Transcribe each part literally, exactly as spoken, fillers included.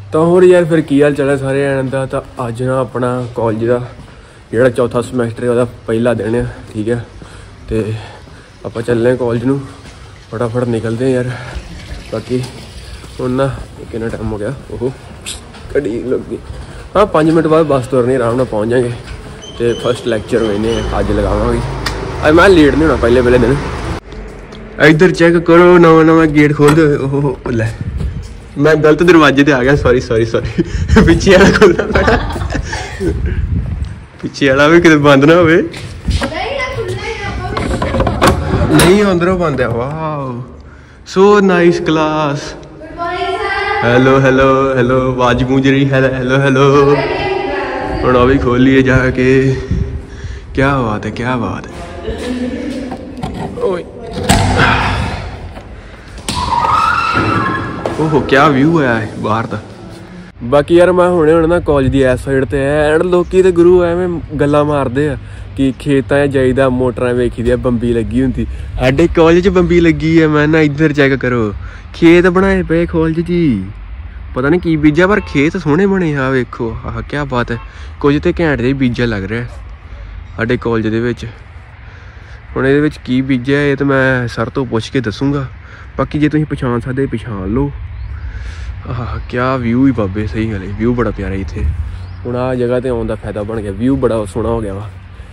तो होर यार फिर की हाल चल सारे जणिਆਂ ਦਾ। ਤਾਂ ਅੱਜ ਨਾ ਆਪਣਾ ਕਾਲਜ ਦਾ ਜਿਹੜਾ ਚੌਥਾ ਸਮੈਸਟਰ ਹੈ ਉਹਦਾ ਪਹਿਲਾ ਦਿਨ ਹੈ, ठीक है। तो ਆਪਾਂ ਚੱਲੇ ਕਾਲਜ ਨੂੰ, फटाफट निकलते हैं यार। बाकी ਹੁਣ ਨਾ कितना टाइम हो गया, ओहो घड़ी लग गई। हाँ पाँच मिनट बाद बस तुरनी, आराम नाल पहुँच जाएंगे। तो फस्ट लैक्चर मैंने अज लगावांगे। अज मैं लेट नहीं होना पहले पहले दिन। इधर चेक करो, नवा नवा गेट खोल दो। ओहो लै मैं गलत दरवाजे ते आ गया, सॉरी सॉरी सॉरी। पिछे वाला खोलना पैना, पिछे वाला भी किते बंद ना होवे। नहीं अंदरों बंद है। वाह so nice class. Hello hello hello आवाज गूंज रही है, हेलो हेलो। हम अभी खोलिए जाके। क्या बात है, क्या बात है। ओए ओहो क्या व्यू है बाहर का। बाकी यार मैं हुणे हुणे ना कॉलेज की इस साइड ते है एंड लोकी ते गुरु एवें गल्लां मारदे आ कि खेतां जाईदा, मोटरां वेखी दी बंबी लगी हुंदी। साडे कॉलेज च बंबी लगी है। मैं ना इधर चेक करो, खेत बनाए पे कॉलेज जी, पता नहीं की बीजा पर खेत सोहने बने। आ वेखो, आह क्या बात है। कुछ तो घैंट जिहा बीजा लग रहा है साडे कॉलेज दे विच। हुण इहदे विच की बीजा है तो मैं सर तो पुछ के दसूँगा। बाकी जे तुसीं पछाण सकदे पछाण लो। आह क्या व्यू ही बाबे, सही गल है, व्यू बड़ा प्यारा इत्थे। हुण आ जगह ते आउण दा फायदा बन गया, व्यू बड़ा सोहना हो गया वा।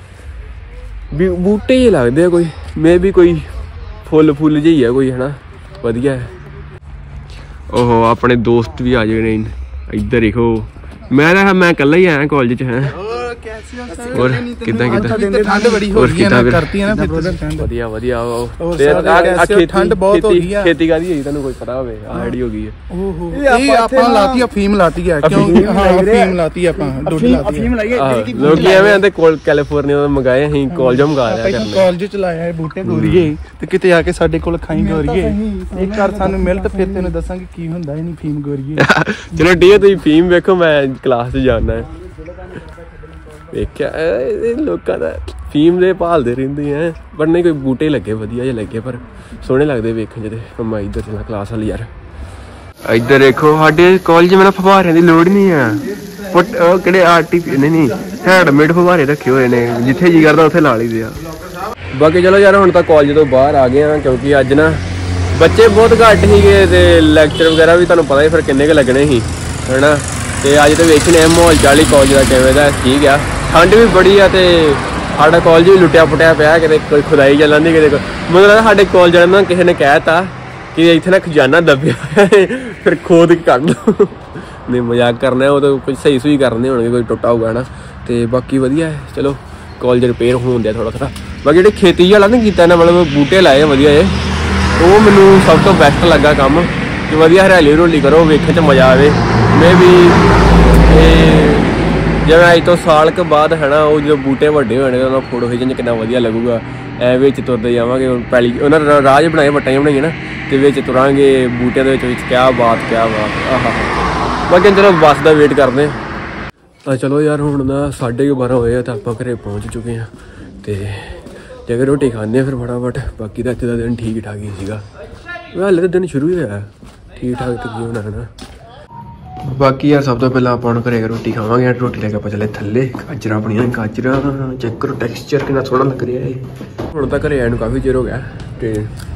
बूटे ही लगते हैं कोई, मे भी कोई फुल फुल जी है कोई, है ना, वधिया है। ओहो अपने दोस्त भी आ गए इधर देखो। मैं ना मैं कल्ला ही आया कॉलेज च है। और किदां किदां ठंड बड़ी हो गई है ना, करती है ना फिर वधिया वधिया। ते ठंड बहुत हो गई है। खेती कादी है तैनूं कोई पता होवे? आ आईडी हो गई है। ओहो ये ਆਪਾਂ ਲਾਤੀ ਆ ਫੀਮ ਲਾਤੀ ਹੈ ਕਿਉਂ? ਹਾਂ ਫੀਮ ਲਾਤੀ ਆਪਾਂ ਡੋਡੀ ਲਾਤੀ ਫੀਮ ਲਾਈ ਹੈ। ਲੋਕ ਐਵੇਂ ਆਂਦੇ ਕੋਲ ਕੈਲੀਫੋਰਨੀਆ ਤੋਂ ਮੰਗਾਏ, ਅਸੀਂ ਕਾਲਜ ਮੰਗਾ ਲਿਆ ਕਰਨੇ। ਕਾਲਜ ਚ ਲਾਇਆ ਹੈ ਬੂਟੇ ਗੋਰੀਏ, ਤੇ ਕਿਤੇ ਆ ਕੇ ਸਾਡੇ ਕੋਲ ਖਾਈ ਗੋਰੀਏ। ਇੱਕ ਵਾਰ ਸਾਨੂੰ ਮਿਲ ਤੇ ਫਿਰ ਤੈਨੂੰ ਦੱਸਾਂਗੇ ਕੀ ਹੁੰਦਾ ਇਹ ਨਹੀਂ ਫੀਮ ਗੋਰੀਏ। ਚਲੋ ਠੀਕ ਹੈ, ਤੁਸੀਂ ਫੀਮ ਵੇਖੋ, ਮੈਂ ਕਲਾਸ 'ਚ ਜਾਣਾ ਹੈ। वेख्या लोगों का फीम दे भालते रहते हैं, पर नहीं कोई बूटे लगे वधिया जे लगे, पर सोहने लगते वेखण च। मैं इधर चला क्लास वाली यार। इधर देखो साडे कॉलेज में ना फवारे की लोड़ नहीं है। फुट किहड़े आर्टिफिशियल नहीं नहीं हैंडमेड फवारे रखे हुए ने, जिथे जी करदा उत्थे ला लईदे आ। बाकी चलो यार हुण तां कॉलेज तो बाहर आ गए हैं, क्योंकि अज ना बच्चे बहुत घट ही गए ते लैक्चर वगैरह भी तुहानूं पता ही फिर किन्ने क लगने ही, है ना। तो अज तो वेखने माहौल चाली कॉलेज का किवें दा, ठीक है। ठंड भी बड़ी है तो साडा कॉलेज भी लुटिया पुटिया पिया, किते कोई खुदाई चलन दी, किते मतलब साडे कॉलेज वाले ना किसी ने कहता कि इत्थे ना खजाना दबिया फिर खोद के कढ लो। नहीं मजाक करना है, वो तो कुछ सही सुही करने होणगे, कोई टुटा होगा ना। तो बाकी वधिया है, चलो कॉलेज रिपेयर होण दिया थोड़ा थोड़ा। बाकी जिहड़े खेती वाला ना कीता ना, मतलब बूटे लाए वधिया जे, वो मैनूं सब तो बैस्ट लगा काम कि वधिया हरियाली हरियाली करो, वेखण च मज़ा आवे। मैं भी जिवें अज तो साल के बाद है ना, वो जो बूटे वड्डे होने उन्होंने फोटो खिच्चण कितना वधिया लगूगा। ऐ विच तुरदे जावांगे, पैली उन्होंने राह बनाए वट्टां बनाइयां ना, तो विच तुरांगे बूटियां दे विच। क्या बात क्या बात। आहा बाकी चलो बस का वेट करते हैं। तो चलो यार हुण ना साढ़े बारह होए तो आपां घरे पहुँच चुके हैं। तो जगह रोटी खाने फिर फटाफट। बाकी तो अज का दिन ठीक ठाक ही सीगा, हाले तो दिन शुरू ही होया, ठीक ठाक तो की होना है ना। बाकी यार सब तो पहले आप घरे रोटी खावे, रोटी लैके आप चले थले। गाजर बनिया, गाजर चेक करो टैक्सचर कितना सोहना लग रहा है। हुण तो घरे आए नूं काफ़ी चिर हो गया, तो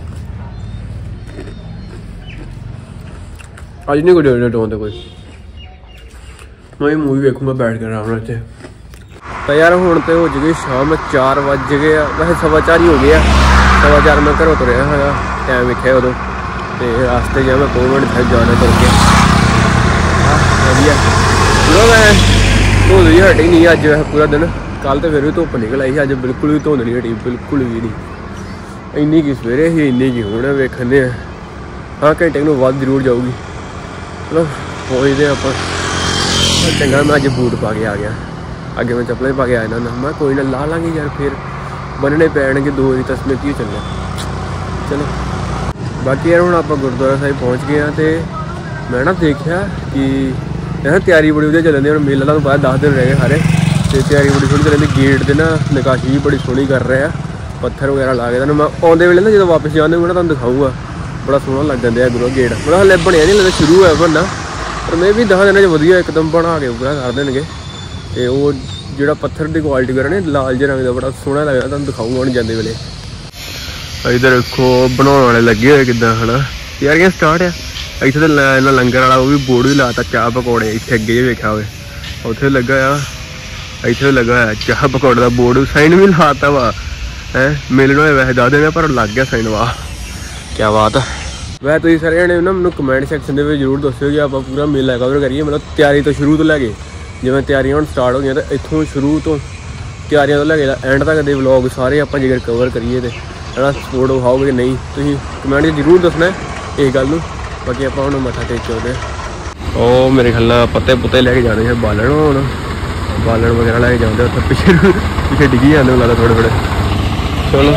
अज नहीं कोई डेट आउंदा कोई। मैं मूवी वेखूंगा बैठ कर आराम नाल। तो यार हुण तो हो गई शाम, चार बज गए, वैसे सवा चार ही हो गया। सवा चार मैं घरों तुरया है, टाइम वेख्या उदों। तो रास्ते जा मैं दो मिनट फिर जाना तुर के वधिया। चलो मैं धुंध जी हटी नहीं अज, वैसे पूरा दिन। कल तो फिर भी धुप्प निकल आई, अज बिल्कुल भी धुंध नहीं हटी, बिल्कुल भी नहीं। इन्नी की सवेरे ही, इन्नी की हुण वेखने। हाँ घंटे नूं वध जरूर जाऊगी। चलो पहुँचते आप। चंगा मैं अज बूट पा के आ गया, अगे मैं चप्पलें पा के आया ना। मैं कोई ना ला लाँगे यार, फिर बनने पैणगे दो ही तस्में की चलना। चलो बाकी यार हुण आप गुरुद्वारा साहिब पहुँच गए हैं। तो मैं ना देखा कि है तैयारी बड़ी वधिया चलन दी। हुण मेला तुहानूं पता दस दिन रह गए सारे, तो तैयारी बड़ी सोहनी चलन दी। गेट दे ना नकाशी भी बड़ी सोहनी कर रहे हैं, पत्थर वगैरह ला के। तुहानूं मैं आउंदे वेले ना जो वापस जाने होगा ना तुहानूं दिखाऊंगा, बड़ा सोहना लग जाता है गुरु गेट। मतलब हल्ले बनिया नहीं, लगता शुरू है बनना, ਪਰ ਮੈਂ ਵੀ ਦਸ ਦਿਨਾਂ 'ਚ ਵਧੀਆ ਇੱਕਦਮ ਬਣਾ ਕੇ ਪੂਰਾ ਕਰ ਦੇਣਗੇ। ਤੇ ਉਹ ਜਿਹੜਾ ਪੱਥਰ ਦੀ ਕੁਆਲਿਟੀ ਵਗੈਰਾ ਨੇ ਲਾਲ ਜਿਹੇ ਰੰਗ ਦਾ ਬੜਾ ਸੋਹਣਾ ਲੱਗਦਾ, ਤੁਹਾਨੂੰ ਦਿਖਾਊਂਗਾ ਹੁਣ ਜਾਂਦੇ ਵੇਲੇ। ਇੱਧਰ ਦੇਖੋ ਬਣਾਉਣ ਵਾਲੇ ਲੱਗੇ ਹੋਏ ਕਿੱਦਾਂ ਹੈ ਨਾ, ਤਿਆਰੀਆਂ ਸਟਾਰਟ ਆ। ਇੱਥੇ ਤਾਂ ਇਹਨਾਂ ਲੰਗਰ ਵਾਲਾ ਉਹ ਵੀ ਬੋਰਡ ਵੀ ਲਾਤਾ ਚਾਹ ਪਕੌੜੇ, ਇੱਥੇ ਅੱਗੇ ਜੇ ਵੇਖਿਆ ਹੋਵੇ ਉੱਥੇ ਲੱਗਾ ਆ, ਇੱਥੇ ਲੱਗਾ ਹੋਇਆ ਚਾਹ ਪਕੌੜੇ ਦਾ ਬੋਰਡ, ਸਾਈਨ ਵੀ ਲਾਤਾ ਵਾ ਹੈ। ਮਿਲਣ ਹੋਏ ਵੈਸੇ ਦੱਸ ਦੇਣਾ ਪਰ ਲੱਗ ਗਿਆ ਸਾਈਨ, ਵਾਹ ਕਿਆ ਬਾਤ ਆ। ਵੈਸੇ ਤੁਸੀਂ ਸਾਰੇ ਜਣੇ ਨਾ ਮੈਨੂੰ ਕਮੈਂਟ ਸੈਕਸ਼ਨ ਦੇ ਵਿੱਚ ਜ਼ਰੂਰ ਦੱਸਿਓ ਕਿ ਆਪਾਂ ਪੂਰਾ ਮੇਲਾ ਕਵਰ ਕਰੀਏ, ਮਤਲਬ ਤਿਆਰੀ ਤੋਂ ਸ਼ੁਰੂ ਤੋਂ ਲੈ ਕੇ, ਜਿਵੇਂ ਤਿਆਰੀਆਂ ਹੁਣ ਸਟਾਰਟ ਹੋ ਗਈਆਂ ਤਾਂ ਇੱਥੋਂ ਸ਼ੁਰੂ ਤੋਂ ਤਿਆਰੀਆਂ ਤੋਂ ਲੈ ਕੇ ਐਂਡ ਤੱਕ ਦੇ ਵਲੋਗ ਸਾਰੇ ਆਪਾਂ ਜੇਕਰ ਕਵਰ ਕਰੀਏ ਤਾਂ ਜਿਹੜਾ ਸਪੋਰਟ ਵਿਖਾਓਗੇ ਕਿ ਨਹੀਂ, ਤੁਸੀਂ ਕਮੈਂਟ 'ਚ ਜ਼ਰੂਰ ਦੱਸਣਾ ਇਸ ਗੱਲ ਨੂੰ। ਬਾਕੀ ਆਪਾਂ ਹੁਣ ਮੱਥਾ ਟੇਕ ਕੇ ਆਉਂਦੇ। ਉਹ ਮੇਰੇ ਖਿਆਲ ਨਾਲ ਪੱਤੇ ਪੁੱਤੇ ਲੈ ਕੇ ਜਾਣੇ ਹੈ, ਬਾਲਣ ਹੁਣ ਬਾਲਣ ਵਗੈਰਾ ਲੈ ਕੇ ਜਾਂਦੇ ਉੱਥੇ ਪਿੱਛੇ ਪਿੱਛੇ ਡਿੱਗੀ ਜਾਂਦੇ ਲੱਗਦਾ ਥੋੜ੍ਹੇ ਥੋੜ੍ਹੇ। ਚਲੋ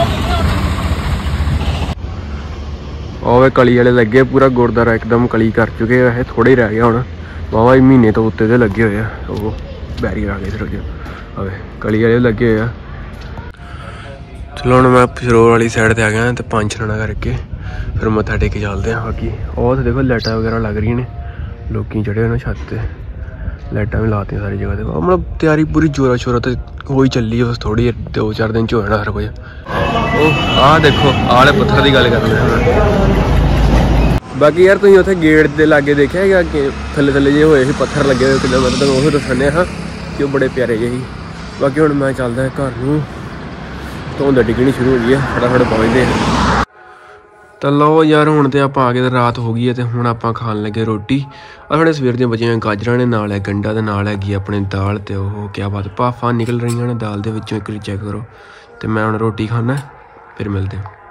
ਉਹ ਕਲੀ ਵਾਲੇ ਲੱਗੇ ਪੂਰਾ ਗੁਰਦੁਆਰਾ ਇੱਕਦਮ ਕਲੀ ਕਰ ਚੁੱਕੇ, ਵੈਸੇ ਥੋੜ੍ਹੇ ਹੀ ਰਹਿ ਗਿਆ ਹੁਣ, ਵਾਹਵਾ ਮਹੀਨੇ ਤੋਂ ਉੱਤੇ ਦੇ ਲੱਗੇ ਹੋਏ ਆ। ਉਹ ਬੈਰੀਅਰ ਆ ਗਏ ਸਿਰ ਆਵੇ ਕਲੀ ਵਾਲੇ ਲੱਗੇ ਹੋਏ ਆ। ਚਲੋ ਹੁਣ ਮੈਂ ਸਰੋਵਰ ਵਾਲੀ ਸਾਈਡ 'ਤੇ ਆ ਗਿਆ ਅਤੇ ਪੰਜ ਛਲਾਣਾ ਕਰਕੇ ਫਿਰ ਮੱਥਾ ਟੇਕ ਕੇ ਚੱਲਦੇ ਹਾਂ। ਬਾਕੀ ਉਹ ਤਾਂ ਦੇਖੋ ਲਾਈਟਾਂ ਵਗੈਰਾ ਲੱਗ ਰਹੀਆਂ ਨੇ, ਲੋਕੀ ਚੜ੍ਹੇ ਹੋਏ ਨੇ ਛੱਤ 'ਤੇ, ਲਾਈਟਾਂ ਵੀ ਲਾਤੀਆਂ ਸਾਰੀ ਜਗ੍ਹਾ 'ਤੇ। ਮਤਲਬ ਤਿਆਰੀ ਪੂਰੀ ਜ਼ੋਰਾਂ ਸ਼ੋਰਾਂ 'ਤੇ ਹੋਈ ਚੱਲੀ, ਬਸ ਥੋੜ੍ਹੀ ਦੋ ਚਾਰ ਦਿਨ 'ਚ ਹੋ ਜਾਣਾ ਹਰ ਕੁਝ। ਉਹ ਆਹ ਦੇਖੋ ਆਹ ਵਾਲੇ ਪੱਥਰ ਦੀ ਗੱਲ ਕਰਦੇ ਹਾਂ। ਬਾਕੀ ਯਾਰ ਤੁਸੀਂ ਉੱਥੇ ਗੇਟ ਦੇ ਲਾਗੇ ਦੇਖਿਆ ਹੈਗਾ ਕਿ ਥੱਲੇ ਥੱਲੇ ਜਿਹੇ ਹੋਏ ਸੀ ਪੱਥਰ ਲੱਗੇ ਹੋਏ ਕਿੱਦਾਂ, ਮਤਲਬ ਉਹ ਦੱਸਣੇ ਹਾਂ ਕਿ ਉਹ ਬੜੇ ਪਿਆਰੇ ਜਿਹੇ ਸੀ। ਬਾਕੀ ਹੁਣ ਮੈਂ ਚੱਲਦਾ ਘਰ ਨੂੰ, ਧੁੰਦ ਡਿੱਗਣੀ ਸ਼ੁਰੂ ਹੋ ਗਈ ਹੈ, ਫਟਾਫਟ ਪਹੁੰਚਦੇ ਹਾਂ। ਤਾਂ ਲਓ ਯਾਰ ਹੁਣ ਤਾਂ ਆਪਾਂ ਆ ਗਏ, ਰਾਤ ਹੋ ਗਈ ਹੈ ਅਤੇ ਹੁਣ ਆਪਾਂ ਖਾਣ ਲੱਗੇ ਰੋਟੀ। ਆਹ ਸਾਡੇ ਸਵੇਰ ਦੀਆਂ ਬਚੀਆਂ ਗਾਜਰਾਂ ਨੇ, ਨਾਲ ਹੈ ਗੰਡਾ ਦੇ ਨਾਲ ਹੈਗੀ ਆਪਣੇ ਦਾਲ, ਅਤੇ ਉਹ ਕਿਆ ਬਾਤ ਭਾਫਾਂ ਨਿਕਲ ਰਹੀਆਂ ਨੇ ਦਾਲ ਦੇ ਵਿੱਚੋਂ, ਇੱਕ ਵਾਰੀ ਚੈੱਕ ਕਰੋ। ਅਤੇ ਮੈਂ ਹੁਣ ਰੋਟੀ ਖਾਣਾ, ਫਿਰ ਮਿਲਦੇ ਹਾਂ।